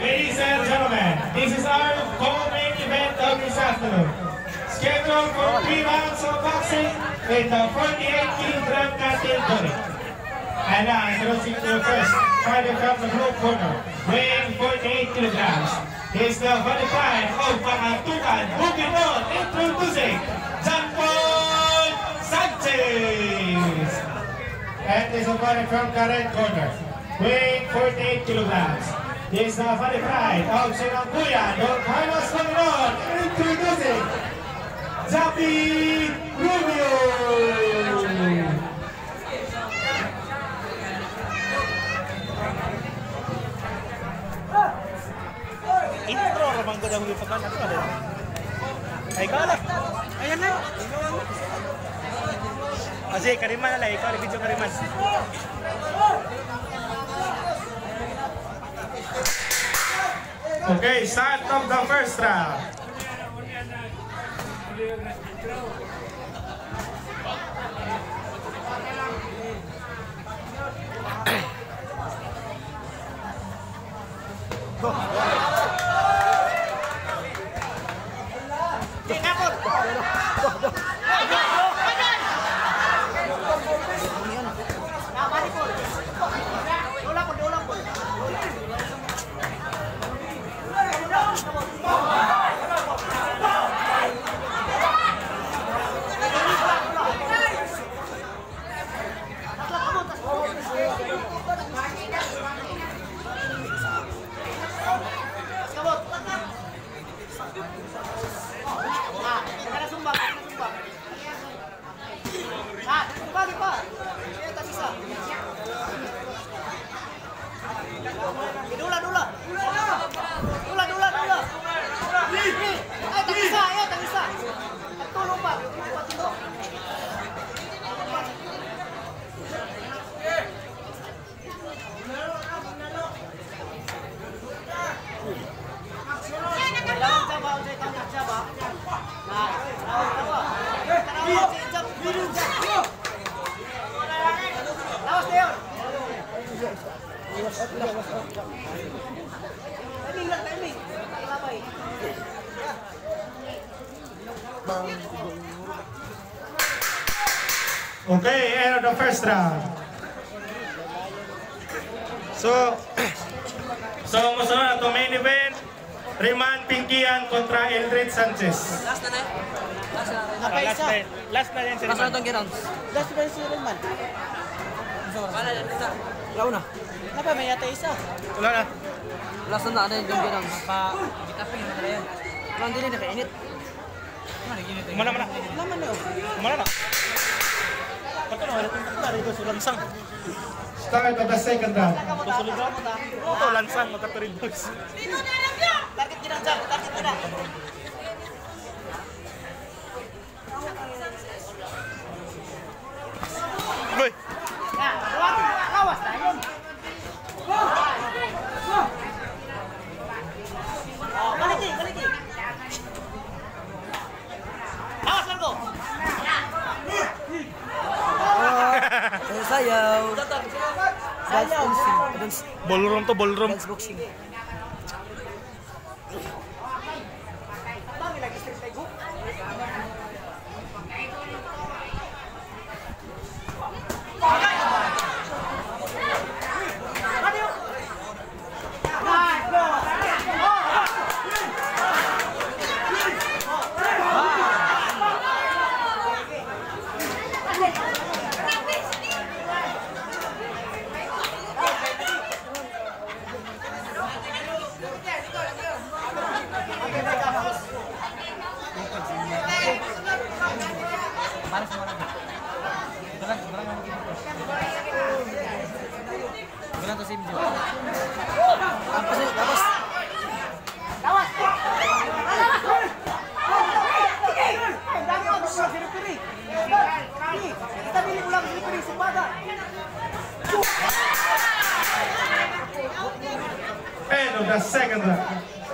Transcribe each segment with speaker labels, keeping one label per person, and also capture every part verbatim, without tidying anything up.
Speaker 1: ladies and gentlemen, this is our co-main event of this afternoon. Scheduled for three rounds of boxing with the forty-eight kilogram category. And now introducing to the first fighter from the blue corner, weighing forty-eight kilograms. He's the qualified of Pangantukan, Bukidnon, introducing John Paul Sanchez. And this opponent from the red corner, weighing forty-eight kilograms. He's the qualified of Sinambuya, Don Carlos Panginoon, introducing Javi Rubio.
Speaker 2: Intro ramang ko dahulu pa kan ada. Ay kala. Ayan na. Aje Kariman ala ikaw video Kariman.
Speaker 1: Okay, start of the first round. Okay, end of the first round. So, so musunod na main event, Riman Pinkian kontra Eldred Sanchez.
Speaker 3: Last na na. Last na.
Speaker 2: Last na. Last na yan si
Speaker 3: Last na
Speaker 2: Riman.
Speaker 3: itong rounds.
Speaker 4: Last ba si Riman?
Speaker 3: Wala na isa. Law na.
Speaker 4: Napa may yata isa.
Speaker 2: Wala na.
Speaker 3: Last na na yung rounds. Pa bitapin na talaga yan. Round din nakainit.
Speaker 2: Mana mana.
Speaker 4: Laman na.
Speaker 2: Mana na. Pagka na wala tong dito sa lansang.
Speaker 1: Start of the second round.
Speaker 2: Susunod round. Ito lansang magka-three bucks.
Speaker 4: Target kita jam, target kita.
Speaker 2: Boy.
Speaker 4: Ya, ruang awas lah yun. Oh, balik ni, balik ni. Awas lang ko.
Speaker 3: Sayaw.
Speaker 4: Sayaw.
Speaker 2: Ballroom to ballroom.
Speaker 3: Dance boxing.
Speaker 1: End of the second round.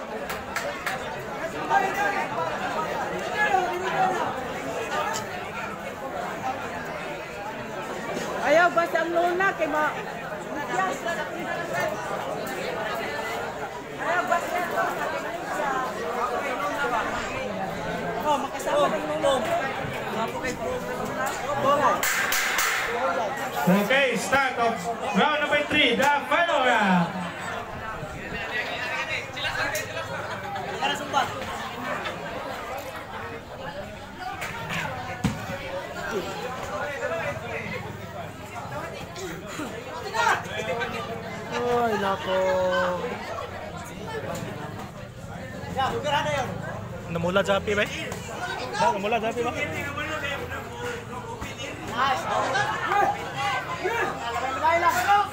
Speaker 4: Ayaw basta ang luna kay ma. Ayaw
Speaker 1: of round number three, the final round.
Speaker 4: Cara sumpah.
Speaker 3: Ay, nako.
Speaker 4: Ya, bukan ada yun.
Speaker 2: Namula Japi ba? Ba, namula Japi ba?
Speaker 4: Nice. Lamay lang.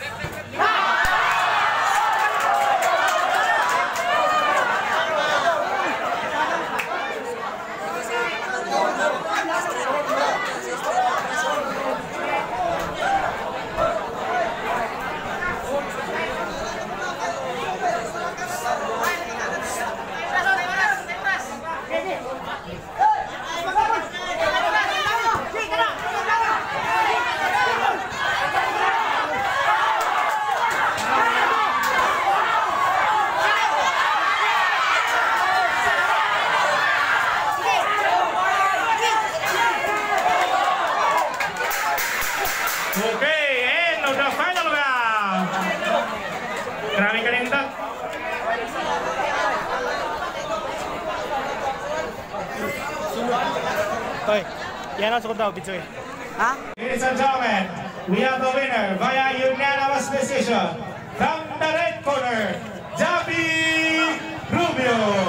Speaker 1: Okay, end of the final round. Grabe ka rin ito.
Speaker 2: Hoy, yan ang sukod daw, Bitsoy.
Speaker 3: Ha?
Speaker 1: Ladies and gentlemen, we have the winner via unanimous decision from the red corner, Javi Rubio.